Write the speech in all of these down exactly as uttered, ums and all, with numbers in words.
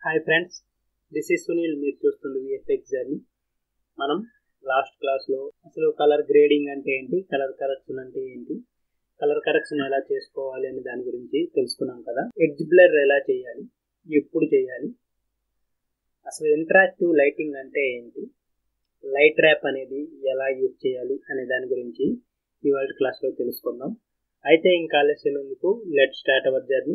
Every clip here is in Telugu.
Hi friends, this is Sunil. మీరు చూస్తుంది విఎఫ్ఎక్స్ జర్నీ. మనం లాస్ట్ క్లాస్లో అసలు కలర్ గ్రేడింగ్ అంటే ఏంటి, కలర్ కరెక్షన్ అంటే ఏంటి, కలర్ కరెక్షన్ ఎలా చేసుకోవాలి అనే దాని గురించి తెలుసుకున్నాం కదా. ఎడ్జ్ బ్లర్ ఎలా చేయాలి, ఎప్పుడు చేయాలి, అసలు ఇంటరాక్టివ్ లైటింగ్ అంటే ఏంటి, లైట్ ర్యాప్ అనేది ఎలా యూజ్ చేయాలి అనే దాని గురించి ఇవాళ క్లాస్లో తెలుసుకుందాం. అయితే ఇంకా ఆలస్యం ఎందుకు, let start our journey.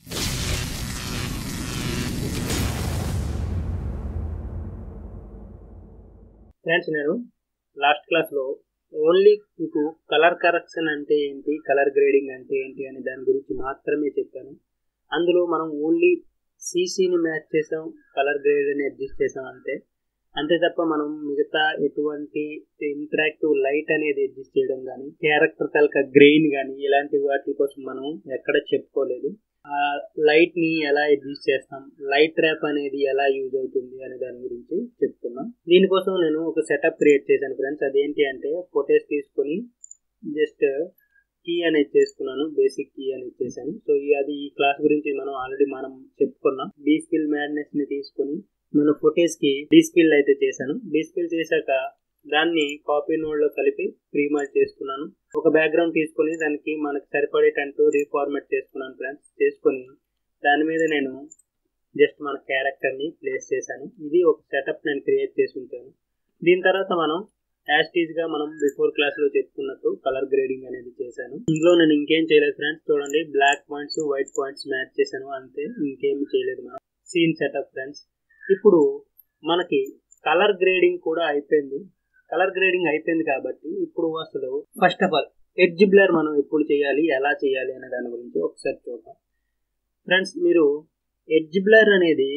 Friends, నేను లాస్ట్ క్లాస్లో ఓన్లీ మీకు కలర్ కరెక్షన్ అంటే ఏంటి, కలర్ గ్రేడింగ్ అంటే ఏంటి అనే దాని గురించి మాత్రమే చెప్పాను. అందులో మనం ఓన్లీ సీసీని మ్యాచ్ చేసాం, కలర్ గ్రేడ్ని అడ్జస్ట్ చేసాం అంతే అంతే తప్ప మనం మిగతా ఎటువంటి ఇంటరాక్టివ్ లైట్ అనేది అడ్జస్ట్ చేయడం కానీ, క్యారెక్టర్ తాలూకా గ్రెయిన్ కానీ ఇలాంటి వాటి కోసం మనం ఎక్కడ చెప్పుకోలేదు. ఆ లైట్ ని ఎలా అడ్జస్ట్ చేస్తాం, లైట్ ర్యాప్ అనేది ఎలా యూజ్ అవుతుంది అనే దాని గురించి చెప్తున్నాం. దీనికోసం నేను ఒక సెటప్ క్రియేట్ చేశాను ఫ్రెండ్స్. అదేంటి అంటే ఫొటోస్ తీసుకొని జస్ట్ కీ అనేది చేసుకున్నాను, బేసిక్ కీ అనేది చేశాను. సో అది ఈ క్లాస్ గురించి మనం ఆల్రెడీ మనం చెప్పుకున్నాం. డీస్పిల్ మ్యాడ్నెస్ ని తీసుకొని నేను ఫొటోస్ కి డీస్పిల్ అయితే చేశాను. డీస్పిల్ చేశాక దాన్ని కాపీ నోడ్ లో కలిపి ప్రీమాల్ చేసుకున్నాను. ఒక బ్యాక్గ్రౌండ్ తీసుకొని దానికి మనకు సరిపడేటంటూ రీఫార్మేట్ చేసుకున్నాను ఫ్రెండ్స్. చేసుకొని దాని మీద నేను జస్ట్ మన క్యారెక్టర్ ని ప్లేస్ చేశాను. ఇది ఒక సెటప్ నేను క్రియేట్ చేసి ఉంటాను. దీని తర్వాత మనం యాస్టీజ్ గా మనం బిఫోర్ క్లాస్ లో చెప్పుకున్నట్టు కలర్ గ్రేడింగ్ అనేది చేశాను. ఇందులో నేను ఇంకేం చేయలేదు ఫ్రెండ్స్. చూడండి, black points white points match చేశాను అంతే, ఇంకేమి చేయలేదు. మనం సీన్ సెటప్ ఫ్రెండ్స్. ఇప్పుడు మనకి కలర్ గ్రేడింగ్ కూడా అయిపోయింది. కలర్ గ్రేడింగ్ అయిపోయింది కాబట్టి ఇప్పుడు అసలు first of all edge blur మనం ఎప్పుడు చేయాలి, ఎలా చేయాలి అనే దాని గురించి ఒకసారి చూద్దాం ఫ్రెండ్స్. మీరు ఎడ్జ్ బ్లర్ అనేది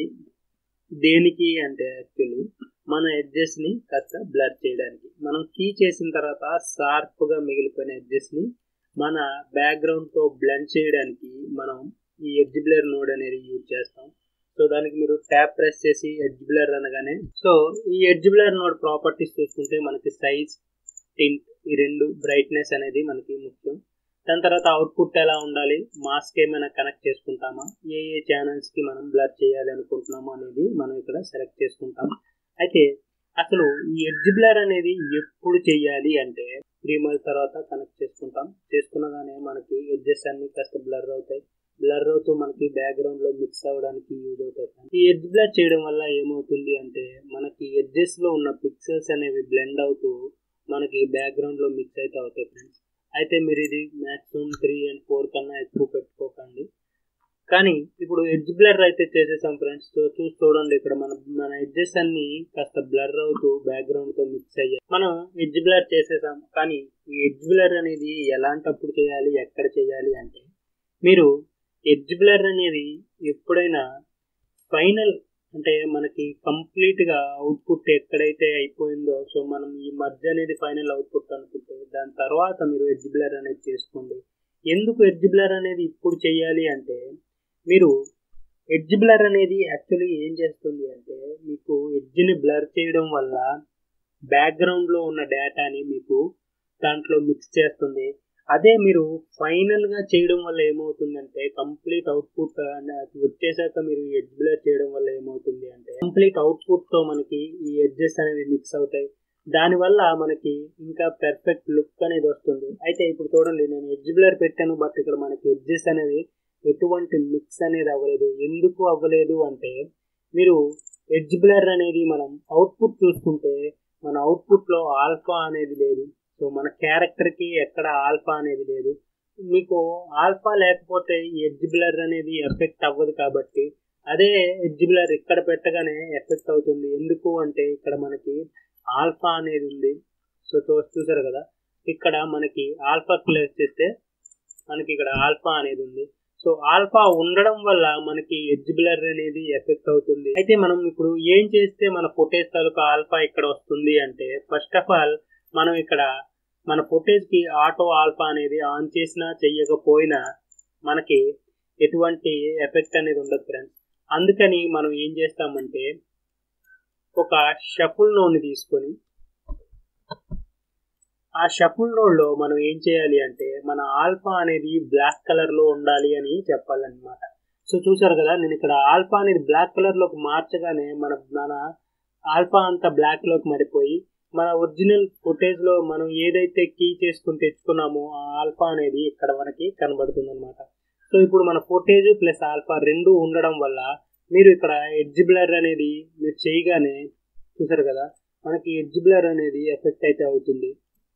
దేనికి అంటే యాక్చువల్లీ మన ఎడ్జెస్ ని కాస్త బ్లర్ చేయడానికి, మనం కీ చేసిన తర్వాత షార్ప్ గా మిగిలిపోయిన ఎడ్జెస్ ని మన బ్యాక్గ్రౌండ్ తో బ్లెండ్ చేయడానికి మనం ఈ ఎడ్జ్ బ్లర్ నోడ్ అనేది యూజ్ చేస్తాం. సో దానికి మీరు ట్యాప్ ప్రెస్ చేసి ఎడ్జ్ బ్లర్ అనగానే, సో ఈ ఎడ్జ్ బ్లర్ నోడ్ ప్రాపర్టీస్ చూసుకుంటే మనకి సైజ్, టింట్, ఈ రెండు, బ్రైట్నెస్ అనేది మనకి ముఖ్యం. దాని తర్వాత అవుట్పుట్ ఎలా ఉండాలి, మాస్క్ ఏమైనా కనెక్ట్ చేసుకుంటామా, ఏ ఏ ఛానల్స్ కి మనం బ్లర్ చేయాలి అనుకుంటున్నామో అనేది మనం ఇక్కడ సెలెక్ట్ చేసుకుంటాం. అయితే అసలు ఈ ఎడ్జ్ బ్లర్ అనేది ఎప్పుడు చేయాలి అంటే త్రీ మంత్స్ తర్వాత కనెక్ట్ చేసుకుంటాం. చేసుకున్నగానే మనకి ఎడ్జెస్ అన్ని కాస్త బ్లర్ అవుతాయి. బ్లర్ అవుతూ మనకి బ్యాక్గ్రౌండ్ లో మిక్స్ అవ్వడానికి యూజ్ అవుతాయి. ఈ ఎడ్జ్ బ్లర్ చేయడం వల్ల ఏమవుతుంది అంటే మనకి ఎడ్జెస్ లో ఉన్న పిక్సెల్స్ అనేవి బ్లెండ్ అవుతూ మనకి బ్యాక్గ్రౌండ్ లో మిక్స్ అయితే అవుతాయి ఫ్రెండ్స్. అయితే మీరు ఇది మ్యాక్సిమం త్రీ అండ్ ఫోర్ కన్నా ఎక్కువ పెట్టుకోకండి. కానీ ఇప్పుడు ఎడ్జ్ బ్లర్ అయితే చేసేసాం ఫ్రెండ్స్. సో చూసి చూడండి, ఇక్కడ మన మన ఎడ్జెస్ అన్ని కాస్త బ్లర్ అవుతూ బ్యాక్గ్రౌండ్ తో మిక్స్ అయ్యాయి. మనం ఎడ్జ్ బ్లర్ చేసేసాం. కానీ ఈ ఎడ్జ్ బ్లర్ అనేది ఎలాంటప్పుడు చేయాలి, ఎక్కడ చేయాలి అంటే, మీరు ఎడ్జ్ బ్లర్ అనేది ఎప్పుడైనా ఫైనల్ అంటే మనకి కంప్లీట్ గా అవుట్పుట్ ఎక్కడైతే అయిపోయిందో, సో మనం ఈ మర్జ్ అనేది ఫైనల్ అవుట్పుట్ అనుకుంటే దాని తర్వాత మీరు ఎడ్జ్ బ్లర్ అనేది చేసుకోండి. ఎందుకు ఎడ్జ్ బ్లర్ అనేది ఇప్పుడు చేయాలి అంటే, మీరు ఎడ్జ్ బ్లర్ అనేది యాక్చువల్లీ ఏం చేస్తుంది అంటే మీకు ఎడ్జ్ ని బ్లర్ చేయడం వల్ల బ్యాక్గ్రౌండ్ లో ఉన్న డేటాని మీకు దాంట్లో మిక్స్ చేస్తుంది. అదే మీరు ఫైనల్ గా చేయడం వల్ల ఏమవుతుందంటే కంప్లీట్ అవుట్పుట్ వచ్చేసాక మీరు ఎడ్జ్ బ్లర్ చేయడం వల్ల ఏమవుతుంది అంటే కంప్లీట్ అవుట్పుట్ తో మనకి ఈ ఎడ్జెస్ అనేవి మిక్స్ అవుతాయి. దానివల్ల మనకి ఇంకా పెర్ఫెక్ట్ లుక్ అనేది వస్తుంది. అయితే ఇప్పుడు చూడండి, నేను ఎడ్జ్ బ్లర్ పెట్టాను, బట్ ఇక్కడ మనకి ఎడ్జెస్ అనేవి ఎటువంటి మిక్స్ అనేది అవ్వలేదు. ఎందుకు అవ్వలేదు అంటే, మీరు ఎడ్జ్ బ్లర్ అనేది మనం అవుట్పుట్ చూసుకుంటే మన అవుట్పుట్ లో ఆల్ఫా అనేది లేదు. సో మన క్యారెక్టర్ కి ఎక్కడ ఆల్ఫా అనేది లేదు. మీకు ఆల్ఫా లేకపోతే ఈ ఎడ్జ్ బ్లర్ అనేది ఎఫెక్ట్ అవ్వదు. కాబట్టి అదే ఎడ్జ్ బ్లర్ ఇక్కడ పెట్టగానే ఎఫెక్ట్ అవుతుంది. ఎందుకు అంటే ఇక్కడ మనకి ఆల్ఫా అనేది ఉంది. సో చూసారు కదా, ఇక్కడ మనకి ఆల్ఫా ప్లేస్ చేస్తే మనకి ఇక్కడ ఆల్ఫా అనేది ఉంది. సో ఆల్ఫా ఉండడం వల్ల మనకి ఎడ్జ్ బ్లర్ అనేది ఎఫెక్ట్ అవుతుంది. అయితే మనం ఇప్పుడు ఏం చేస్తే మన ఫుటేజ్ తాలూకా ఆల్ఫా ఇక్కడ వస్తుంది అంటే, ఫస్ట్ ఆఫ్ ఆల్ మనం ఇక్కడ మన ఫుటేజ్ కి ఆటో ఆల్ఫా అనేది ఆన్ చేసినా చెయ్యకపోయినా మనకి ఎటువంటి ఎఫెక్ట్ అనేది ఉండదు ఫ్రెండ్స్. అందుకని మనం ఏం చేస్తామంటే ఒక షఫుల్ నోడ్ ని తీసుకొని ఆ షఫుల్ నోడ్ లో మనం ఏం చేయాలి అంటే మన ఆల్ఫా అనేది బ్లాక్ కలర్ లో ఉండాలి అని చెప్పాలన్నమాట. సో చూసారు కదా, నేను ఇక్కడ ఆల్ఫా అనేది బ్లాక్ కలర్లోకి మార్చగానే మన మన ఆల్ఫా అంతా బ్లాక్లోకి మారిపోయి మన ఒరిజినల్ ఫుటేజ్లో మనం ఏదైతే కీ చేసుకుని తెచ్చుకున్నామో ఆ ఆల్ఫా అనేది ఇక్కడ మనకి కనబడుతుంది అనమాట. సో ఇప్పుడు మన ఫుటేజ్ ప్లస్ ఆల్ఫా రెండు ఉండడం వల్ల మీరు ఇక్కడ ఎడ్జ్ బ్లర్ అనేది మీరు చేయగానే చూసారు కదా, మనకి ఎడ్జ్ బ్లర్ అనేది ఎఫెక్ట్ అయితే అవుతుంది.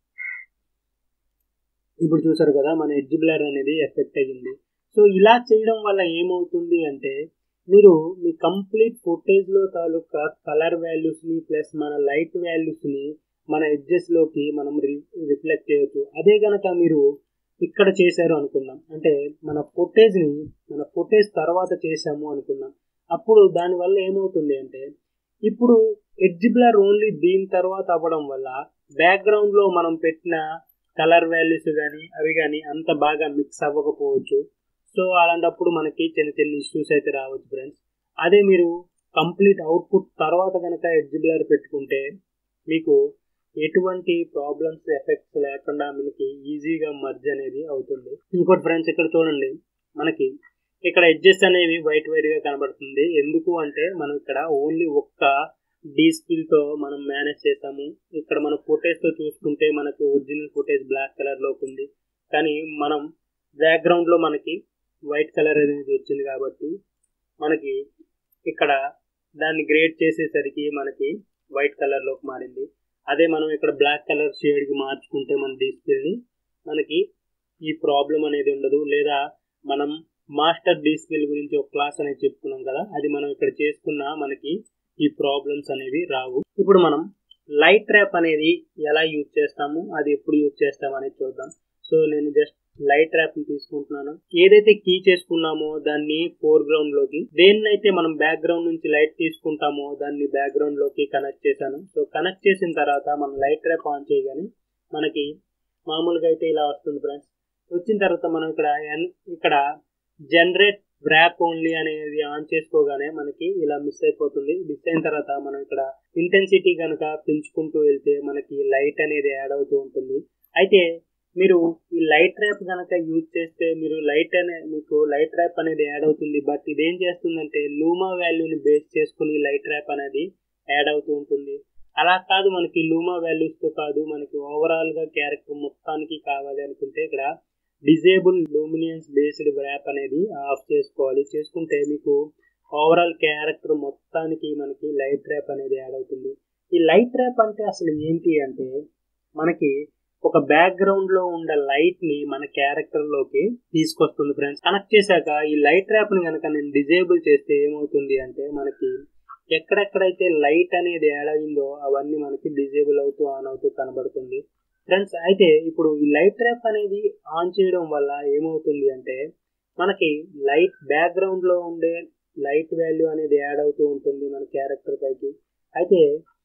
ఇప్పుడు చూసారు కదా, మన ఎడ్జ్ బ్లర్ అనేది ఎఫెక్ట్ అయ్యింది. సో ఇలా చేయడం వల్ల ఏమవుతుంది అంటే మీరు మీ కంప్లీట్ ఫుటేజ్లో తాలూకా కలర్ వాల్యూస్ని ప్లస్ మన లైట్ వాల్యూస్ని మన ఎడ్జెస్లోకి మనం రి రిఫ్లెక్ట్ చేయొచ్చు. అదే కనుక మీరు ఇక్కడ చేశారు అనుకుందాం, అంటే మన ఫుటేజ్ని మన ఫుటేజ్ తర్వాత చేసాము అనుకుందాం, అప్పుడు దానివల్ల ఏమవుతుంది అంటే ఇప్పుడు ఎడ్జ్ బ్లర్ ఓన్లీ దీని తర్వాత అవ్వడం వల్ల బ్యాక్గ్రౌండ్లో మనం పెట్టిన కలర్ వాల్యూస్ కానీ అవి కానీ అంత బాగా మిక్స్ అవ్వకపోవచ్చు. సో అలాంటప్పుడు మనకి చిన్న చిన్న ఇష్యూస్ అయితే రావచ్చు ఫ్రెండ్స్. అదే మీరు కంప్లీట్ అవుట్పుట్ తర్వాత కనుక ఎడ్జ్ బ్లర్ పెట్టుకుంటే మీకు ఎటువంటి ప్రాబ్లమ్స్ ఎఫెక్ట్స్ లేకుండా మనకి ఈజీగా మర్జ్ అనేది అవుతుంది. ఇంకోటి ఫ్రెండ్స్, ఇక్కడ చూడండి, మనకి ఇక్కడ ఎడ్జెస్ అనేవి వైట్ వైట్గా కనబడుతుంది. ఎందుకు అంటే మనం ఇక్కడ ఓన్లీ ఒక్క డీ స్పిల్తో మనం మేనేజ్ చేసాము. ఇక్కడ మన ఫుటేజ్తో చూసుకుంటే మనకి ఒరిజినల్ ఫుటేజ్ బ్లాక్ కలర్లోకి ఉంది, కానీ మనం బ్యాక్గ్రౌండ్లో మనకి వైట్ కలర్ అనేది వచ్చింది కాబట్టి మనకి ఇక్కడ దాన్ని గ్రేడ్ చేసేసరికి మనకి వైట్ కలర్లోకి మారింది. అదే మనం ఇక్కడ బ్లాక్ కలర్ షేడ్కి మార్చుకుంటే మన డిస్ప్లేని మనకి ఈ ప్రాబ్లం అనేది ఉండదు. లేదా మనం మాస్టర్ డిస్ప్లే గురించి ఒక క్లాస్ అనేది చెప్పుకున్నాం కదా, అది మనం ఇక్కడ చేసుకున్నా మనకి ఈ ప్రాబ్లమ్స్ అనేవి రావు. ఇప్పుడు మనం లైట్ ట్రాప్ అనేది ఎలా యూజ్ చేస్తాము, అది ఎప్పుడు యూజ్ చేస్తాము అనేది చూద్దాం. సో నేను జస్ట్ లైట్ ట్రాప్ ని తీసుకుంటున్నాను. ఏదైతే కీ చేసుకున్నామో దాన్ని ఫోర్ గ్రౌండ్ లోకి, దేన్నైతే మనం బ్యాక్గ్రౌండ్ నుంచి లైట్ తీసుకుంటామో దాన్ని బ్యాక్గ్రౌండ్ లోకి కనెక్ట్ చేశాను. సో కనెక్ట్ చేసిన తర్వాత మనం లైట్ ట్రాప్ ఆన్ చేయగానే మనకి మామూలుగా అయితే ఇలా వస్తుంది ఫ్రెండ్స్. వచ్చిన తర్వాత మనం ఇక్కడ ఇక్కడ జనరేట్ ర్యాప్ ఓన్లీ అనేది ఆన్ చేసుకోగానే మనకి ఇలా మిస్ అయిపోతుంది. మిస్ అయిన తర్వాత మనం ఇక్కడ ఇంటెన్సిటీ కనుక పెంచుకుంటూ వెళ్తే మనకి లైట్ అనేది యాడ్ అవుతూ ఉంటుంది. అయితే మీరు ఈ లైట్ ట్రాప్ కనుక యూజ్ చేస్తే మీరు లైట్ అనే మీకు లైట్ ట్రాప్ అనేది యాడ్ అవుతుంది. బట్ ఇదేం చేస్తుందంటే లూమా వాల్యూని బేస్ చేసుకుని లైట్ ట్రాప్ అనేది యాడ్ అవుతూ ఉంటుంది. అలా కాదు, మనకి లూమా వాల్యూస్తో కాదు, మనకి ఓవరాల్గా క్యారెక్టర్ మొత్తానికి కావాలి అనుకుంటే ఇక్కడ డిజేబుల్ లూమినియన్స్ బేస్డ్ ర్యాప్ అనేది ఆఫ్ చేసుకోవాలి. చేసుకుంటే మీకు ఓవరాల్ క్యారెక్టర్ మొత్తానికి మనకి లైట్ ట్రాప్ అనేది యాడ్ అవుతుంది. ఈ లైట్ ట్రాప్ అంటే అసలు ఏంటి అంటే మనకి ఒక బ్యాక్గ్రౌండ్ లో ఉండే లైట్ ని మన క్యారెక్టర్ లోకి తీసుకొస్తుంది ఫ్రెండ్స్. కనెక్ట్ చేశాక ఈ లైట్ ట్రాప్ ని కనుక నేను డిజేబుల్ చేస్తే ఏమవుతుంది అంటే మనకి ఎక్కడెక్కడైతే లైట్ అనేది యాడ్ అయిందో అవన్నీ మనకి డిజేబుల్ అవుతూ ఆన్ అవుతూ కనబడుతుంది ఫ్రెండ్స్. అయితే ఇప్పుడు ఈ లైట్ ట్రాప్ అనేది ఆన్ చేయడం వల్ల ఏమవుతుంది అంటే మనకి లైట్ బ్యాక్గ్రౌండ్ లో ఉండే లైట్ వాల్యూ అనేది యాడ్ అవుతూ ఉంటుంది మన క్యారెక్టర్ పైకి. అయితే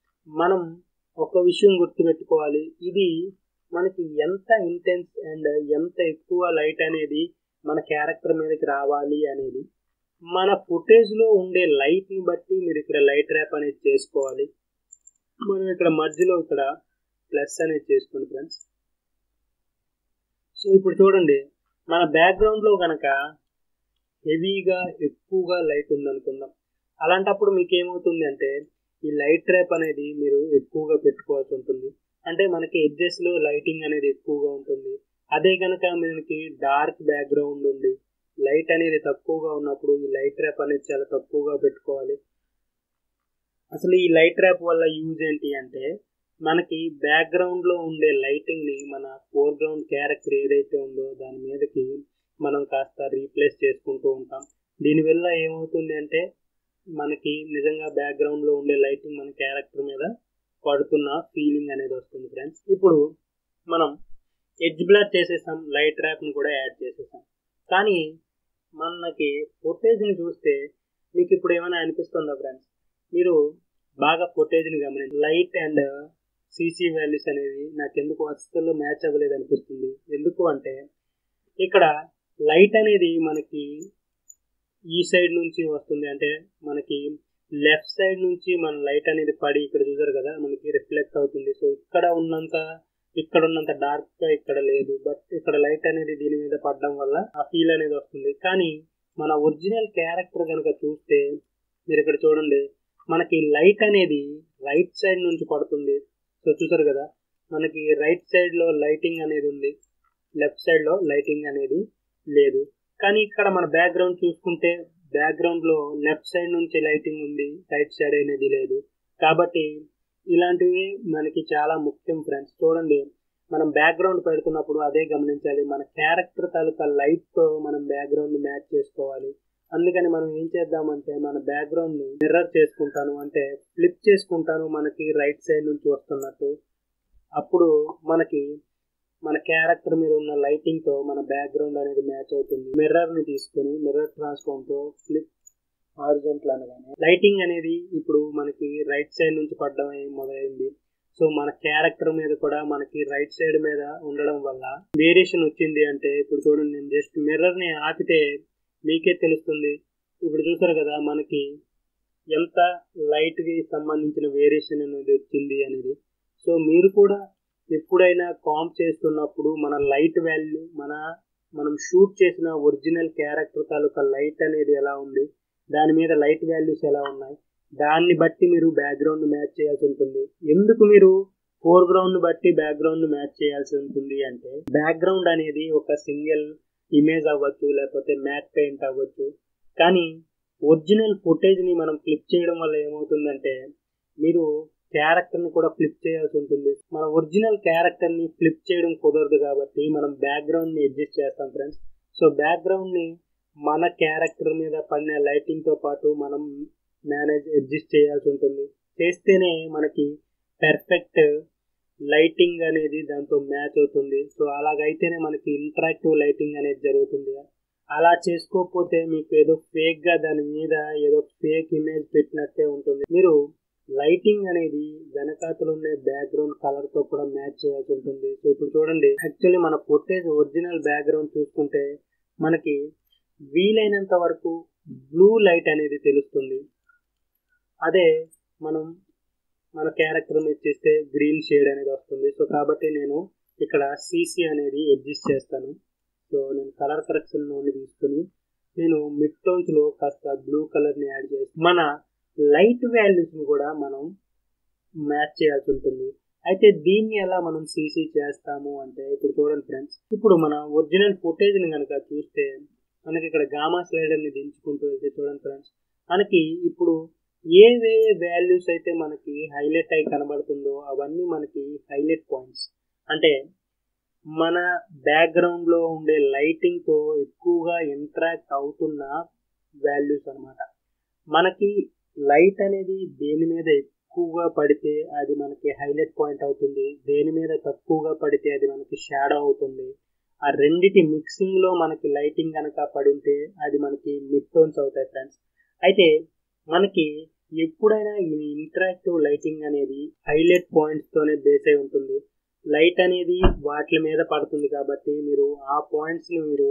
మనం ఒక విషయం గుర్తుపెట్టుకోవాలి, ఇది మనకి ఎంత ఇంటెన్స్ అండ్ ఎంత ఎక్కువ లైట్ అనేది మన క్యారెక్టర్ మీదకి రావాలి అనేది మన ఫుటేజ్లో ఉండే లైట్ని బట్టి మీరు ఇక్కడ లైట్ ట్రాప్ అనేది చేసుకోవాలి. మనం ఇక్కడ మధ్యలో ఇక్కడ ప్లస్ అనేది చేసుకోండి ఫ్రెండ్స్. సో ఇప్పుడు చూడండి, మన బ్యాక్గ్రౌండ్లో కనుక హెవీగా ఎక్కువగా లైట్ ఉందనుకుందాం, అలాంటప్పుడు మీకు ఏమవుతుంది అంటే ఈ లైట్ ట్రాప్ అనేది మీరు ఎక్కువగా పెట్టుకోవాల్సి ఉంటుంది. అంటే మనకి ఎడ్జెస్లో లైటింగ్ అనేది ఎక్కువగా ఉంటుంది. అదే కనుక మనకి డార్క్ బ్యాక్గ్రౌండ్ ఉండి లైట్ అనేది తక్కువగా ఉన్నప్పుడు ఈ లైట్ ట్రాప్ అనేది చాలా తక్కువగా పెట్టుకోవాలి. అసలు ఈ లైట్ ట్రాప్ వల్ల యూజ్ ఏంటి అంటే మనకి బ్యాక్గ్రౌండ్లో ఉండే లైటింగ్ని మన ఫోర్గ్రౌండ్ క్యారెక్టర్ ఏదైతే ఉందో దాని మీదకి మనం కాస్త రీప్లేస్ చేసుకుంటూ ఉంటాం. దీనివల్ల ఏమవుతుంది అంటే మనకి నిజంగా బ్యాక్గ్రౌండ్లో ఉండే లైటింగ్ మన క్యారెక్టర్ మీద పడుతున్న ఫీలింగ్ అనేది వస్తుంది ఫ్రెండ్స్. ఇప్పుడు మనం ఎడ్జ్ బ్లర్ చేసేసాం, లైట్ ట్రాప్ని కూడా యాడ్ చేసేసాం. కానీ మనకి ఫుటేజ్ని చూస్తే మీకు ఇప్పుడు ఏమైనా అనిపిస్తుందా ఫ్రెండ్స్? మీరు బాగా ఫుటేజ్ని గమనించి లైట్ అండ్ సీసీ వాల్యూస్ అనేవి నాకు ఎందుకు అస్సలు మ్యాచ్ అవ్వలేదు అనిపిస్తుంది. ఎందుకు అంటే ఇక్కడ లైట్ అనేది మనకి ఈ సైడ్ నుంచి వస్తుంది, అంటే మనకి లెఫ్ట్ సైడ్ నుంచి మన లైట్ అనేది పడి ఇక్కడ చూసారు కదా మనకి రిఫ్లెక్ట్ అవుతుంది. సో ఇక్కడ ఉన్నంత ఇక్కడ ఉన్నంత డార్క్ గా ఇక్కడ లేదు, బట్ ఇక్కడ లైట్ అనేది దీని మీద పడడం వల్ల ఆ ఫీల్ అనేది వస్తుంది. కానీ మన ఒరిజినల్ క్యారెక్టర్ కనుక చూస్తే మీరు ఇక్కడ చూడండి, మనకి లైట్ అనేది రైట్ సైడ్ నుంచి పడుతుంది. సో చూసారు కదా, మనకి రైట్ సైడ్ లో లైటింగ్ అనేది ఉంది, లెఫ్ట్ సైడ్ లో లైటింగ్ అనేది లేదు. కానీ ఇక్కడ మన బ్యాక్గ్రౌండ్ చూసుకుంటే బ్యాక్గ్రౌండ్ లో లెఫ్ట్ సైడ్ నుంచి లైటింగ్ ఉంది, రైట్ సైడ్ అనేది లేదు. కాబట్టి ఇలాంటివి మనకి చాలా ముఖ్యం ఫ్రెండ్స్. చూడండి, మనం బ్యాక్గ్రౌండ్ పెడుతున్నప్పుడు అదే గమనించాలి, మన క్యారెక్టర్ తాలూకా లైట్ తో మనం బ్యాక్గ్రౌండ్ మ్యాచ్ చేసుకోవాలి. అందుకని మనం ఏం చేద్దామంటే మన బ్యాక్గ్రౌండ్ ని మిర్రర్ చేసుకుంటాను, అంటే ఫ్లిప్ చేసుకుంటాను మనకి రైట్ సైడ్ నుంచి వస్తున్నట్టు. అప్పుడు మనకి మన క్యారెక్టర్ మీద ఉన్న లైటింగ్ తో మన బ్యాక్గ్రౌండ్ అనేది మ్యాచ్ అవుతుంది. మిర్రర్ ని తీసుకుని మిర్రర్ ట్రాన్స్ఫార్మ్ తో ఫ్లిప్ హారిజాంటల్ అనగానే లైటింగ్ అనేది ఇప్పుడు మనకి రైట్ సైడ్ నుంచి పడడం మొదలైంది. సో మన క్యారెక్టర్ మీద కూడా మనకి రైట్ సైడ్ మీద ఉండడం వల్ల వేరియేషన్ వచ్చింది. అంటే ఇప్పుడు చూడండి, నేను జస్ట్ మిర్రర్ ని ఆపితే మీకే తెలుస్తుంది. ఇప్పుడు చూసారు కదా మనకి ఎంత లైట్ కి సంబంధించిన వేరియేషన్ అనేది వచ్చింది అనేది. సో మీరు కూడా ఎప్పుడైనా కాంప్ చేస్తున్నప్పుడు మన లైట్ వాల్యూ, మన మనం షూట్ చేసిన ఒరిజినల్ క్యారెక్టర్ తాలూకా లైట్ అనేది ఎలా ఉంది, దాని మీద లైట్ వాల్యూస్ ఎలా ఉన్నాయి, దాన్ని బట్టి మీరు బ్యాక్గ్రౌండ్ మ్యాచ్ చేయాల్సి ఉంటుంది. ఎందుకు మీరు ఫోర్ గ్రౌండ్ బట్టి బ్యాక్గ్రౌండ్ మ్యాచ్ చేయాల్సి ఉంటుంది అంటే, బ్యాక్గ్రౌండ్ అనేది ఒక సింగిల్ ఇమేజ్ అవ్వచ్చు, లేకపోతే మ్యాట్ పెయింట్ అవ్వచ్చు. కానీ ఒరిజినల్ ఫుటేజ్ ని మనం ఫ్లిప్ చేయడం వల్ల ఏమవుతుందంటే, మీరు క్యారెక్టర్ ని కూడా ఫ్లిప్ చేయాల్సి ఉంటుంది. మన ఒరిజినల్ క్యారెక్టర్ ని ఫ్లిప్ చేయడం కుదరదు కాబట్టి మనం బ్యాక్గ్రౌండ్ ని అడ్జస్ట్ చేస్తాం ఫ్రెండ్స్. సో బ్యాక్గ్రౌండ్ ని మన క్యారెక్టర్ మీద పడిన లైటింగ్ తో పాటు మనం మేనేజ్ అడ్జస్ట్ చేయాల్సి ఉంటుంది. చేస్తేనే మనకి పెర్ఫెక్ట్ లైటింగ్ అనేది దాంతో మ్యాచ్ అవుతుంది. సో అలాగైతేనే మనకి ఇంటరాక్టివ్ లైటింగ్ అనేది జరుగుతుంది. అలా చేసుకోకపోతే మీకు ఏదో ఫేక్ గా దాని మీద ఏదో ఫేక్ ఇమేజ్ పెట్టినట్టే ఉంటుంది. మీరు లైటింగ్ అనేది వెనకాతలు ఉండే బ్యాక్గ్రౌండ్ కలర్ తో కూడా మ్యాచ్ చేయాల్సి ఉంటుంది. సో ఇప్పుడు చూడండి, యాక్చువల్లీ మన ఫుటేజ్ ఒరిజినల్ బ్యాక్గ్రౌండ్ చూసుకుంటే మనకి వీలైనంత వరకు బ్లూ లైట్ అనేది తెలుస్తుంది. అదే మనం మన క్యారెక్టర్ మీద చేస్తే గ్రీన్ షేడ్ అనేది వస్తుంది. సో కాబట్టి నేను ఇక్కడ సీసీ అనేది అడ్జస్ట్ చేస్తాను. సో నేను కలర్ కరెక్షన్ నుండి తీసుకుని నేను మిడ్ టోన్స్ లో కాస్త బ్లూ కలర్ ని యాడ్ చేసి మన లైట్ వాల్యూస్ ని కూడా మనం మ్యాచ్ చేయాల్సి ఉంటుంది. అయితే దీన్ని ఎలా మనం సీసీ చేస్తాము అంటే, ఇప్పుడు చూడండి ఫ్రెండ్స్, ఇప్పుడు మన ఒరిజినల్ ఫుటేజ్ ని కనుక చూస్తే మనకి ఇక్కడ గామా స్లైడర్ ని దించుకుంటూ వెళ్తే చూడండి ఫ్రెండ్స్, మనకి ఇప్పుడు ఏవే వాల్యూస్ అయితే మనకి హైలైట్ అయి కనబడుతుందో అవన్నీ మనకి హైలైట్ పాయింట్స్. అంటే మన బ్యాక్గ్రౌండ్ లో ఉండే లైటింగ్ తో ఎక్కువగా ఇంటరాక్ట్ అవుతున్న వాల్యూస్ అన్నమాట. మనకి లైట్ అనేది దేని మీద ఎక్కువగా పడితే అది మనకి హైలైట్ పాయింట్ అవుతుంది, దేని మీద తక్కువగా పడితే అది మనకి షాడో అవుతుంది. ఆ రెండిటి మిక్సింగ్ లో మనకి లైటింగ్ కనుక పడుంటే అది మనకి మిడ్ టోన్స్ అవుతాయి ఫ్రెండ్స్. అయితే మనకి ఎప్పుడైనా ఈ ఇంటరాక్టివ్ లైటింగ్ అనేది హైలైట్ పాయింట్స్ తోనే బేస్ అయి ఉంటుంది. లైట్ అనేది వాటి మీద పడుతుంది కాబట్టి మీరు ఆ పాయింట్స్ ని మీరు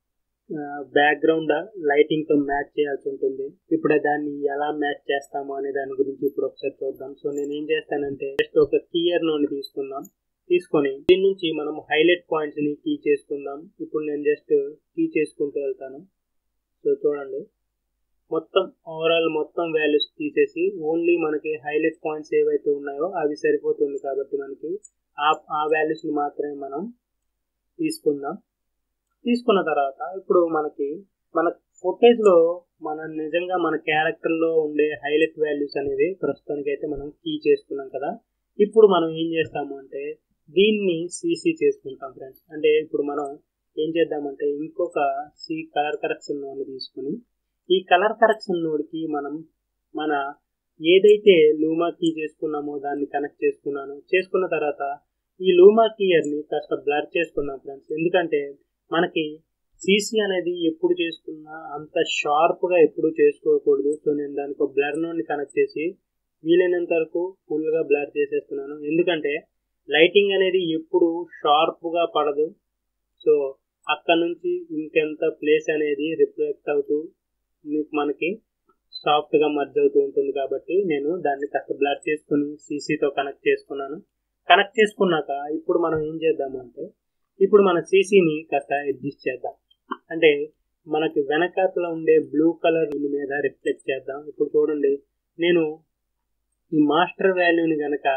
బ్యాక్గ్రౌండ్ లైటింగ్ తో మ్యాచ్ చేయాల్సి ఉంటుంది. ఇప్పుడు దాన్ని ఎలా మ్యాచ్ చేస్తాము అనే దాని గురించి ఇప్పుడు ఒకసారి చూద్దాం. సో నేను ఏం చేస్తానంటే, జస్ట్ ఒక కీయర్ నోని తీసుకుందాం, తీసుకొని దీని నుంచి మనం హైలైట్ పాయింట్స్ ని కీ చేసుకుందాం. ఇప్పుడు నేను జస్ట్ కీ చేసుకుంటూ వెళ్తాను. సో చూడండి, మొత్తం ఓవరాల్ మొత్తం వాల్యూస్ తీసేసి ఓన్లీ మనకి హైలైట్ పాయింట్స్ ఏవైతే ఉన్నాయో అవి సరిపోతుంది. కాబట్టి మనకి ఆ ఆ వాల్యూస్ ని మాత్రమే మనం తీసుకుందాం. తీసుకున్న తర్వాత ఇప్పుడు మనకి మన ఫుటేజ్ లో మన నిజంగా మన క్యారెక్టర్ లో ఉండే హైలైట్ వాల్యూస్ అనేవి ప్రస్తుతానికి అయితే మనం కీ చేసుకున్నాం కదా. ఇప్పుడు మనం ఏం చేస్తాము అంటే దీన్ని సీసీ చేసుకుంటాం ఫ్రెండ్స్. అంటే ఇప్పుడు మనం ఏం చేద్దామంటే ఇంకొక సి కలర్ కరెక్షన్ నోడ్ తీసుకుని ఈ కలర్ కరెక్షన్ నోడ్కి మనం మన ఏదైతే లూమా కీ చేసుకున్నామో దాన్ని కనెక్ట్ చేసుకున్నాను. చేసుకున్న తర్వాత ఈ లూమా కీయర్ని కాస్త బ్లర్ చేసుకున్నాం ఫ్రెండ్స్. ఎందుకంటే మనకి సీసీ అనేది ఎప్పుడు చేసుకున్నా అంత షార్ప్గా ఎప్పుడు చేసుకోకూడదు. సో నేను దానికి ఒక బ్లర్ నోడ్ని కనెక్ట్ చేసి వీలైనంత వరకు ఫుల్గా బ్లర్ చేసేస్తున్నాను. ఎందుకంటే లైటింగ్ అనేది ఎప్పుడు షార్ప్గా పడదు. సో అక్కడ నుంచి ఇంకెంత ప్లేస్ అనేది రిఫ్లెక్ట్ అవుతూ మీకు మనకి సాఫ్ట్గా మర్జ్ అవుతూ ఉంటుంది. కాబట్టి నేను దాన్ని కాస్త బ్లర్ చేసుకుని సీసీతో కనెక్ట్ చేసుకున్నాను. కనెక్ట్ చేసుకున్నాక ఇప్పుడు మనం ఏం చేద్దామంటే ఇప్పుడు మన సీసీని కాస్త అడ్జస్ట్ చేద్దాం. అంటే మనకి వెనకాతల ఉండే బ్లూ కలర్ మీద రిఫ్లెక్ట్ చేద్దాం. ఇప్పుడు చూడండి, నేను ఈ మాస్టర్ వాల్యూని కనుక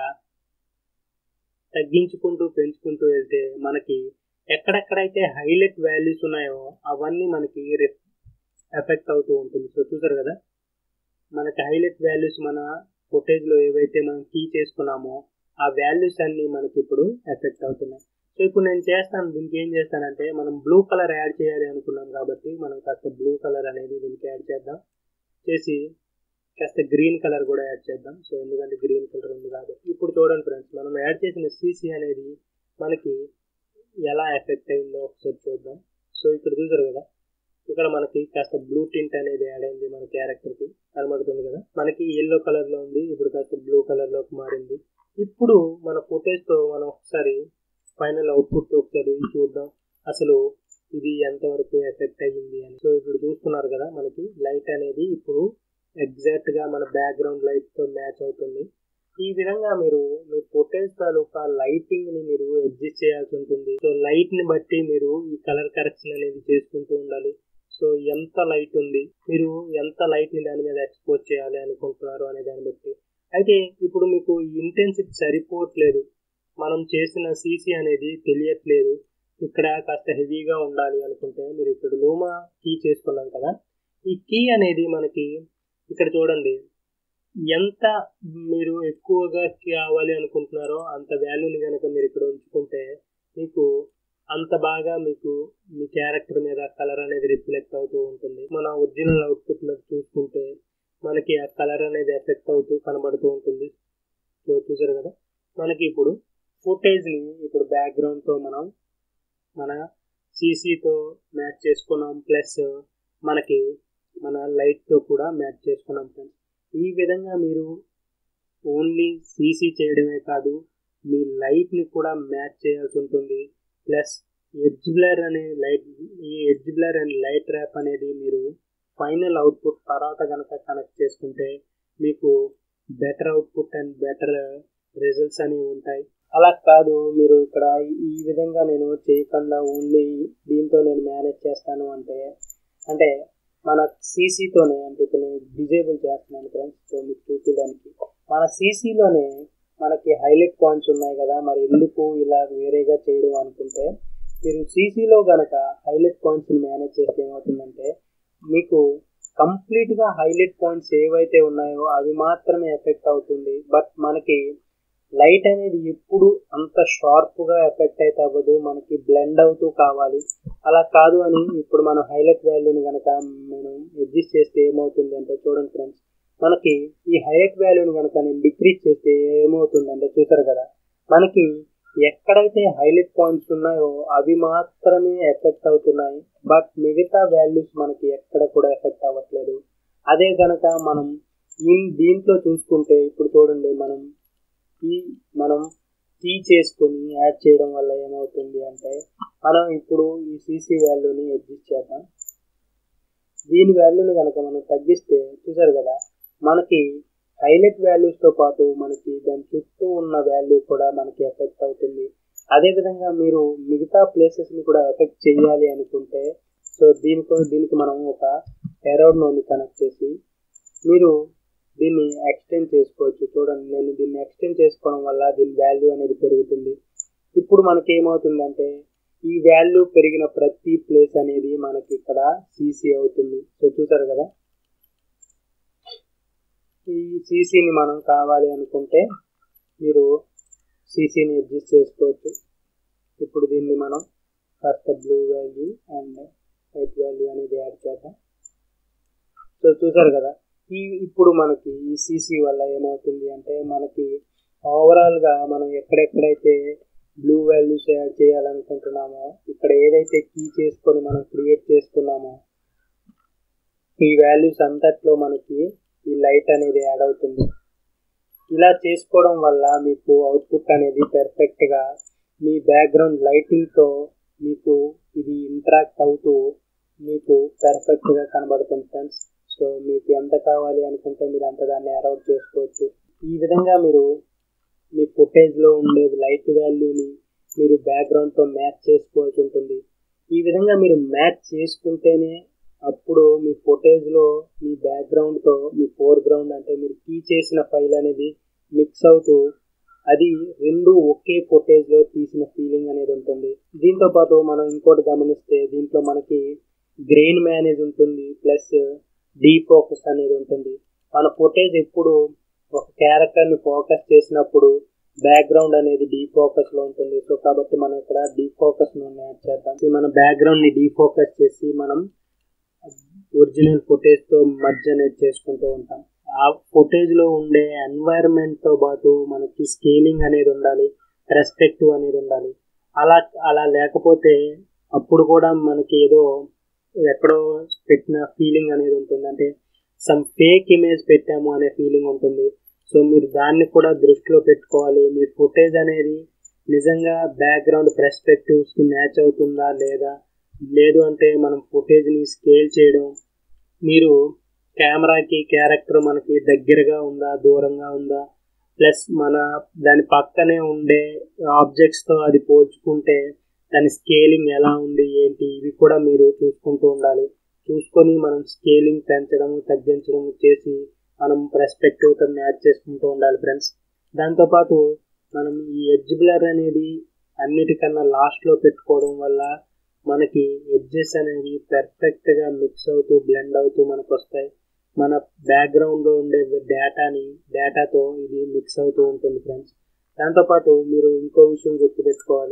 తగ్గించుకుంటూ పెంచుకుంటూ వెళ్తే మనకి ఎక్కడెక్కడైతే హైలైట్ వాల్యూస్ ఉన్నాయో అవన్నీ మనకి ఎఫెక్ట్ అవుతూ ఉంటుంది. సో చూసారు కదా, మనకి హైలైట్ వాల్యూస్ మన ఫుటేజ్లో ఏవైతే మనం కీ చేసుకున్నామో ఆ వాల్యూస్ అన్నీ మనకి ఇప్పుడు ఎఫెక్ట్ అవుతున్నాయి. సో ఇప్పుడు నేను చేస్తాను, దీనికి ఏం చేస్తానంటే మనం బ్లూ కలర్ యాడ్ చేయాలి అనుకున్నాం కాబట్టి మనం కాస్త బ్లూ కలర్ అనేది దీనికి యాడ్ చేద్దాం. చేసి కాస్త గ్రీన్ కలర్ కూడా యాడ్ చేద్దాం. సో ఎందుకంటే గ్రీన్ కలర్ ఉంది కాబట్టి. ఇప్పుడు చూడండి ఫ్రెండ్స్, మనం యాడ్ చేసిన సీసీ అనేది మనకి ఎలా ఎఫెక్ట్ అయిందో ఒకసారి చూద్దాం. సో ఇక్కడ చూసారు కదా, ఇక్కడ మనకి కాస్త బ్లూ టింట్ అనేది యాడ్ అయింది మన క్యారెక్టర్కి, కనబడుతుంది కదా. మనకి ఎల్లో కలర్లో ఉంది, ఇప్పుడు కాస్త బ్లూ కలర్లోకి మారింది. ఇప్పుడు మన ఫుటేజ్తో మనం ఒకసారి ఫైనల్ అవుట్పుట్ ఒకసారి చూద్దాం, అసలు ఇది ఎంతవరకు ఎఫెక్ట్ అయ్యింది అని. సో ఇప్పుడు చూస్తున్నారు కదా, మనకి లైట్ అనేది ఇప్పుడు ఎగ్జాక్ట్గా మన బ్యాక్గ్రౌండ్ లైట్తో మ్యాచ్ అవుతుంది. ఈ విధంగా మీరు మీ ఫుటేజ్ తాలూకా లైటింగ్ని మీరు అడ్జస్ట్ చేయాల్సి ఉంటుంది. సో లైట్ని బట్టి మీరు ఈ కలర్ కరెక్షన్ అనేది చేసుకుంటూ ఉండాలి. సో ఎంత లైట్ ఉంది, మీరు ఎంత లైట్ని దాని మీద ఎక్స్పోజ్ చేయాలి అనుకుంటున్నారు అనే దాన్ని బట్టి. అయితే ఇప్పుడు మీకు ఇంటెన్సిటీ సరిపోవట్లేదు, మనం చేసిన సీసీ అనేది తెలియట్లేదు, ఇక్కడ కాస్త హెవీగా ఉండాలి అనుకుంటే మీరు ఇక్కడ లూమా కీ చేసుకున్నాం కదా, ఈ కీ అనేది మనకి ఇక్కడ చూడండి, ఎంత మీరు ఎక్కువగా కావాలి అనుకుంటున్నారో అంత వాల్యూని కనుక మీరు ఇక్కడ ఉంచుకుంటే మీకు అంత బాగా మీకు మీ క్యారెక్టర్ మీద కలర్ అనేది రిఫ్లెక్ట్ అవుతూ ఉంటుంది. మన ఒరిజినల్ అవుట్పుట్ మీద చూసుకుంటే మనకి ఆ కలర్ అనేది ఎఫెక్ట్ అవుతూ కనబడుతూ ఉంటుంది. సో చూసారు కదా, మనకి ఇప్పుడు ఫుటేజ్ని ఇప్పుడు బ్యాక్గ్రౌండ్తో మనం మన సీసీతో మ్యాచ్ చేసుకున్నాం, ప్లస్ మనకి మన లైట్తో కూడా మ్యాచ్ చేసుకున్నాం ఫ్రెండ్స్. ఈ విధంగా మీరు ఓన్లీ సీసీ చేయడమే కాదు, మీ లైట్ని కూడా మ్యాచ్ చేయాల్సి ఉంటుంది. ప్లస్ ఎడ్జ్ బ్లర్ అనే లైట్, ఈ edge blur and light wrap అనేది మీరు ఫైనల్ అవుట్పుట్ తర్వాత కనుక కనెక్ట్ చేసుకుంటే మీకు better output and better results అనేవి ఉంటాయి. అలా కాదు, మీరు ఇక్కడ ఈ విధంగా నేను చేయకుండా ఓన్లీ దీంతో నేను మేనేజ్ చేస్తాను అంటే అంటే మన సీసీతోనే, అంటే ఇప్పుడు నేను డిజేబుల్ చేస్తున్నాను ఫ్రెండ్స్, సో మీకు చూపించడానికి మన సీసీలోనే మనకి హైలైట్ పాయింట్స్ ఉన్నాయి కదా, మరి ఎందుకు ఇలా వేరేగా చేయడం అనుకుంటే మీరు సీసీలో కనుక హైలైట్ పాయింట్స్ని మేనేజ్ చేస్తే ఏమవుతుందంటే మీకు కంప్లీట్గా హైలైట్ పాయింట్స్ ఏవైతే ఉన్నాయో అవి మాత్రమే ఎఫెక్ట్ అవుతుంది. బట్ మనకి లైట్ అనేది ఎప్పుడు అంత షార్ప్గా ఎఫెక్ట్ అయితే అవ్వదు, మనకి బ్లెండ్ అవుతూ కావాలి. అలా కాదు అని ఇప్పుడు మనం హైలైట్ వాల్యూని కనుక మనం అడ్జస్ట్ చేస్తే ఏమవుతుంది అంటే చూడండి ఫ్రెండ్స్, మనకి ఈ హైలైట్ వాల్యూని కనుక నేను డిక్రీజ్ చేస్తే ఏమవుతుందంటే చూసారు కదా, మనకి ఎక్కడైతే హైలైట్ పాయింట్స్ ఉన్నాయో అవి మాత్రమే ఎఫెక్ట్ అవుతున్నాయి, బట్ మిగతా వాల్యూస్ మనకి ఎక్కడ కూడా ఎఫెక్ట్ అవ్వట్లేదు. అదే కనుక మనం ఈ దీంట్లో చూసుకుంటే ఇప్పుడు చూడండి, మనం ఈ మనం కీ చేసుకొని యాడ్ చేయడం వల్ల ఏమవుతుంది అంటే మనం ఇప్పుడు ఈ సీసీ వాల్యూని అడ్జస్ట్ చేద్దాం. దీని వాల్యూని కనుక మనం తగ్గిస్తే చూసారు కదా, మనకి హైలైట్ వాల్యూస్తో పాటు మనకి దాని చుట్టూ ఉన్న వాల్యూ కూడా మనకి ఎఫెక్ట్ అవుతుంది. అదేవిధంగా మీరు మిగతా ప్లేసెస్ని కూడా ఎఫెక్ట్ చేయాలి అనుకుంటే సో దీనికి దీనికి మనం ఒక ఎరోడ్ నోడ్ని కనెక్ట్ చేసి మీరు దీన్ని ఎక్స్టెండ్ చేసుకోవచ్చు. చూడండి, నేను దీన్ని ఎక్స్టెండ్ చేసుకోవడం వల్ల దీని వాల్యూ అనేది పెరుగుతుంది. ఇప్పుడు మనకి ఏమవుతుందంటే ఈ వాల్యూ పెరిగిన ప్రతి ప్లేస్ అనేది మనకి ఇక్కడ సీసీ అవుతుంది. సో చూసారు కదా, ఈ సీసీని మనం కావాలి అనుకుంటే మీరు సీసీని అడ్జస్ట్ చేసుకోవచ్చు. ఇప్పుడు దీన్ని మనం కాస్త blue value and white value అనేది యాడ్ చేద్దాం. సో చూసారు కదా, ఈ ఇప్పుడు మనకి ఈ సీసీ వల్ల ఏమవుతుంది అంటే మనకి ఓవరాల్గా మనం ఎక్కడెక్కడైతే బ్లూ వాల్యూస్ యాడ్ చేయాలనుకుంటున్నామో ఇక్కడ ఏదైతే కీ చేసుకొని మనం క్రియేట్ చేసుకున్నామో ఈ వాల్యూస్ అంతట్లో మనకి ఈ లైట్ అనేది యాడ్ అవుతుంది. ఇలా చేసుకోవడం వల్ల మీకు అవుట్పుట్ అనేది పర్ఫెక్ట్గా మీ బ్యాక్గ్రౌండ్ లైటింగ్తో మీకు ఇది ఇంటరాక్ట్ అవుతూ మీకు పర్ఫెక్ట్గా కనబడుతుంది ఫ్రెండ్స్. సో మీకు ఎంత కావాలి అనుకుంటే మీరు అంత దాన్ని అరౌట్ చేసుకోవచ్చు. ఈ విధంగా మీరు మీ ఫుటేజ్లో ఉండే లైట్ వాల్యూని మీరు బ్యాక్గ్రౌండ్తో మ్యాచ్ చేసుకోవాల్సి ఉంటుంది. ఈ విధంగా మీరు మ్యాచ్ చేసుకుంటేనే అప్పుడు మీ ఫుటేజ్లో మీ బ్యాక్గ్రౌండ్తో మీ ఫోర్గ్రౌండ్ అంటే మీరు కీ చేసిన ఫైల్ అనేది మిక్స్ అవుతూ అది రెండు ఒకే ఫుటేజ్లో తీసిన ఫీలింగ్ అనేది ఉంటుంది. దీంతో పాటు మనం ఇంకోటి గమనిస్తే దీంట్లో మనకి గ్రెయిన్ మేనేజ్ ఉంటుంది, ప్లస్ డీఫోకస్ అనేది ఉంటుంది. మన ఫుటేజ్ ఎప్పుడు ఒక క్యారెక్టర్ని ఫోకస్ చేసినప్పుడు బ్యాక్గ్రౌండ్ అనేది డీఫోకస్లో ఉంటుంది. సో కాబట్టి మనం ఇక్కడ డీఫోకస్ను యాడ్ చేద్దాం. మన బ్యాక్గ్రౌండ్ని డీఫోకస్ చేసి మనం ఒరిజినల్ ఫుటేజ్తో మర్జ్ అనేది చేసుకుంటూ ఉంటాం. ఆ ఫుటేజ్లో ఉండే ఎన్వైరన్మెంట్తో పాటు మనకి స్కేలింగ్ అనేది ఉండాలి, పర్స్పెక్టివ్ అనేది ఉండాలి. అలా అలా లేకపోతే అప్పుడు కూడా మనకి ఏదో ఎక్కడో పెట్టిన ఫీలింగ్ అనేది ఉంటుంది, అంటే సమ్ ఫేక్ ఇమేజ్ పెట్టాము అనే ఫీలింగ్ ఉంటుంది. సో మీరు దాన్ని కూడా దృష్టిలో పెట్టుకోవాలి. మీ ఫుటేజ్ అనేది నిజంగా బ్యాక్గ్రౌండ్ పర్స్పెక్టివ్స్కి మ్యాచ్ అవుతుందా లేదా, లేదు అంటే మనం ఫుటేజ్ని స్కేల్ చేయడం, మీరు కెమెరాకి క్యారెక్టర్ మనకి దగ్గరగా ఉందా దూరంగా ఉందా, ప్లస్ మన దాని పక్కనే ఉండే ఆబ్జెక్ట్స్తో అది పోల్చుకుంటే దాని స్కేలింగ్ ఎలా ఉంది ఏంటి, ఇవి కూడా మీరు చూసుకుంటూ ఉండాలి. చూసుకొని మనం స్కేలింగ్ పెంచడం తగ్గించడం చేసి మనం పర్స్పెక్టివ్తో మ్యాచ్ చేసుకుంటూ ఉండాలి ఫ్రెండ్స్. దాంతోపాటు మనం ఈ ఎడ్జ్ బ్లర్ అనేది అన్నిటికన్నా లాస్ట్లో పెట్టుకోవడం వల్ల మనకి ఎడ్జెస్ అనేవి పర్ఫెక్ట్గా మిక్స్ అవుతూ బ్లెండ్ అవుతూ మనకు వస్తాయి. మన బ్యాక్గ్రౌండ్లో ఉండే డేటాని డేటాతో ఇది మిక్స్ అవుతూ ఉంటుంది ఫ్రెండ్స్. దాంతోపాటు మీరు ఇంకో విషయం గుర్తుపెట్టుకోవాలి,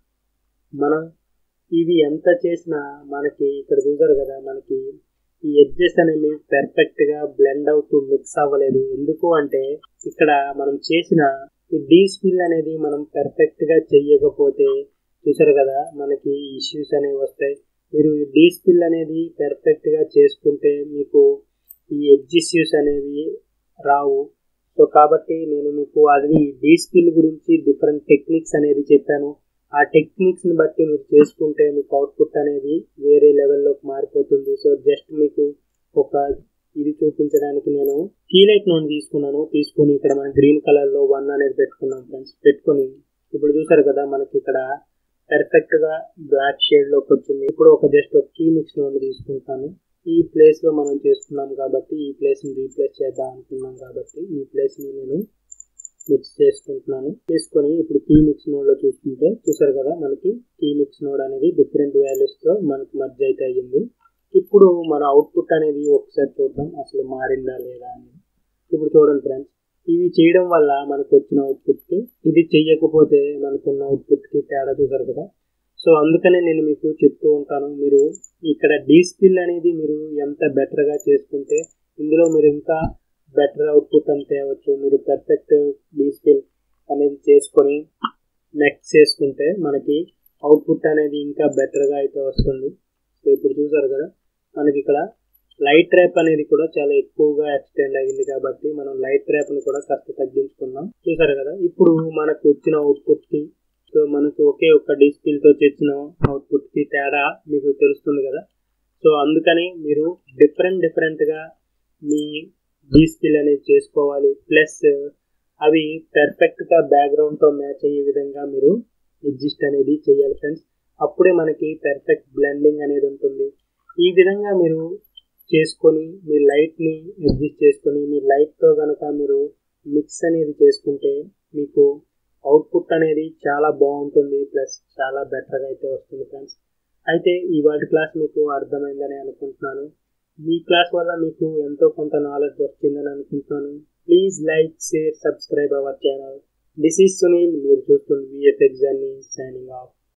మనం ఇవి ఎంత చేసినా మనకి ఇక్కడ చూసారు కదా, మనకి ఈ ఎడ్జెస్ అనేవి పర్ఫెక్ట్గా బ్లెండ్ అవుతూ మిక్స్ అవ్వలేదు. ఎందుకు అంటే ఇక్కడ మనం చేసిన ఈ డీ స్పిల్ అనేది మనం పర్ఫెక్ట్గా చెయ్యకపోతే చూసారు కదా మనకి ఇష్యూస్ అనేవి వస్తాయి. మీరు ఈ డీ స్పిల్ అనేది పర్ఫెక్ట్గా చేసుకుంటే మీకు ఈ ఎడ్జ్ ఇష్యూస్ అనేవి రావు. సో కాబట్టి నేను మీకు అది డీ స్పిల్ గురించి డిఫరెంట్ టెక్నిక్స్ అనేది చెప్పాను. ఆ టెక్నిక్స్ని బట్టి మీరు చేసుకుంటే మీకు అవుట్పుట్ అనేది వేరే లెవెల్లోకి మారిపోతుంది. సో జస్ట్ మీకు ఒక ఇది చూపించడానికి నేను కీలైట్ నోన్ తీసుకున్నాను. తీసుకొని ఇక్కడ మన గ్రీన్ కలర్లో వన్ అనేది పెట్టుకున్నాం ఫ్రెండ్స్. పెట్టుకొని ఇప్పుడు చూసారు కదా మనకి ఇక్కడ పర్ఫెక్ట్గా బ్లాక్ షేడ్లోకి వచ్చింది. ఇప్పుడు ఒక జస్ట్ ఒక కీ మిక్స్ నోన్ తీసుకుంటాను. ఈ ప్లేస్లో మనం చేసుకున్నాం కాబట్టి ఈ ప్లేస్ని రీప్లేస్ చేద్దాం అనుకున్నాం కాబట్టి ఈ ప్లేస్ని నేను మిక్స్ చేసుకుంటున్నాను. చేసుకొని ఇప్పుడు కీ మిక్స్ నోడ్లో చూసుకుంటే చూసారు కదా మనకి కీ మిక్స్ నోడ్ అనేది డిఫరెంట్ వాల్యూస్తో మనకి మర్జ్ అయితే అయ్యింది. ఇప్పుడు మన అవుట్పుట్ అనేది ఒకసారి చూద్దాం అసలు మారిందా లేదా అనేది. ఇప్పుడు చూడండి ఫ్రెండ్స్, ఇవి చేయడం వల్ల మనకు వచ్చిన అవుట్పుట్కి ఇది చెయ్యకపోతే మనకున్న అవుట్పుట్కి తేడా చూసారు కదా. సో అందుకనే నేను మీకు చెప్తూ ఉంటాను, మీరు ఇక్కడ డీ స్పిల్ అనేది మీరు ఎంత బెటర్గా చేసుకుంటే ఇందులో మీరు ఇంకా బెటర్ అవుట్పుట్ అని తేవచ్చు. మీరు పర్ఫెక్ట్ డీ స్పిల్ అనేది చేసుకొని నెక్స్ట్ చేసుకుంటే మనకి అవుట్పుట్ అనేది ఇంకా బెటర్గా అయితే వస్తుంది. సో ఇప్పుడు చూసారు కదా మనకి ఇక్కడ లైట్ ర్యాప్ అనేది కూడా చాలా ఎక్కువగా ఎక్స్టెండ్ అయ్యింది కాబట్టి మనం లైట్ ర్యాప్ని కూడా కాస్త తగ్గించుకున్నాం. చూసారు కదా ఇప్పుడు మనకు వచ్చిన అవుట్పుట్కి సో మనకు ఒకే ఒక్క డీ స్పిల్తో చేసిన అవుట్పుట్కి తేడా మీకు తెలుస్తుంది కదా. సో అందుకని మీరు డిఫరెంట్ డిఫరెంట్గా మీ డీ స్పిల్ అనేది చేసుకోవాలి. ప్లస్ అవి పర్ఫెక్ట్గా బ్యాక్గ్రౌండ్తో మ్యాచ్ అయ్యే విధంగా మీరు అడ్జస్ట్ అనేది చేయాలి ఫ్రెండ్స్. అప్పుడే మనకి పర్ఫెక్ట్ బ్లెండింగ్ అనేది ఉంటుంది. ఈ విధంగా మీరు చేసుకొని మీ లైట్ని అడ్జస్ట్ చేసుకొని మీ లైట్తో కనుక మీరు మిక్స్ అనేది చేసుకుంటే మీకు అవుట్పుట్ అనేది చాలా బాగుంటుంది, ప్లస్ చాలా బెటర్గా అయితే వస్తుంది ఫ్రెండ్స్. అయితే ఇవాళ క్లాస్ మీకు అర్థమైందని అనుకుంటున్నాను. ఈ క్లాస్ వల్ల మీకు ఎంతో కొంత నాలెడ్జ్ వచ్చిందని అనుకుంటున్నాను. Please like, share, subscribe our channel. This is Sunil, మీరు చూస్తుంది విఎఫ్ఎక్స్ జర్నీ, సైనింగ్ ఆఫ్.